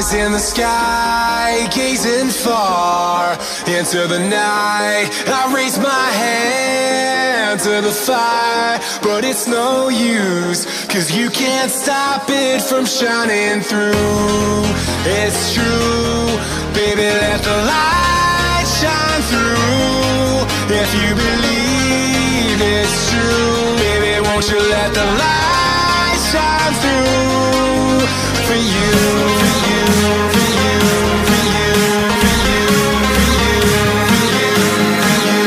in the sky, gazing far into the night. I raise my hand to the fire, but it's no use, 'cause you can't stop it from shining through. It's true, baby, let the light shine through. If you believe it's true, baby, won't you let the light shine through for you, for you, for you, for you, for you, for you, for you, for you,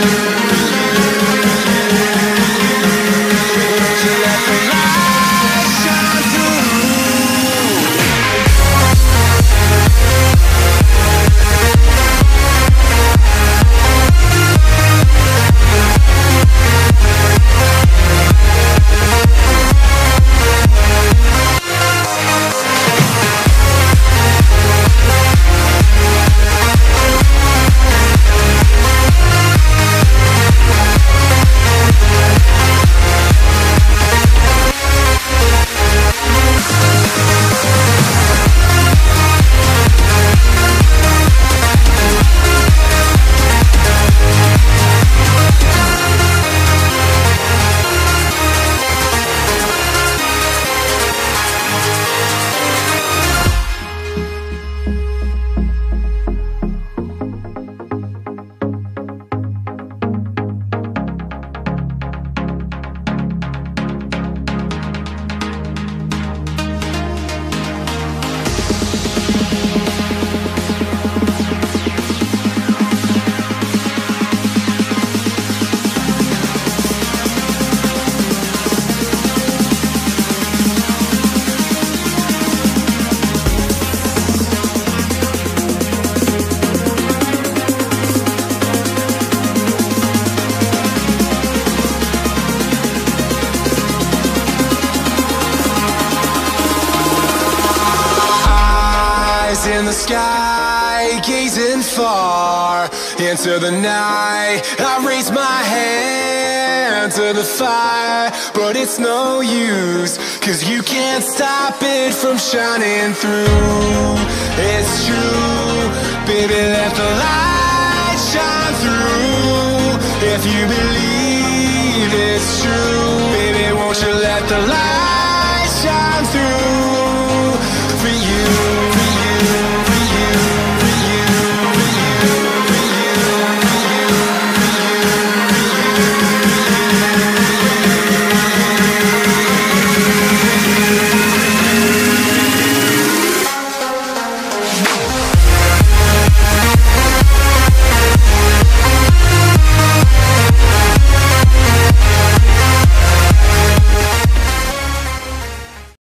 won't you let the light shine through? In the sky, gazing far into the night. I raise my hand to the fire, but it's no use, 'cause you can't stop it from shining through. It's true, baby, let the light shine through. If you believe it's true,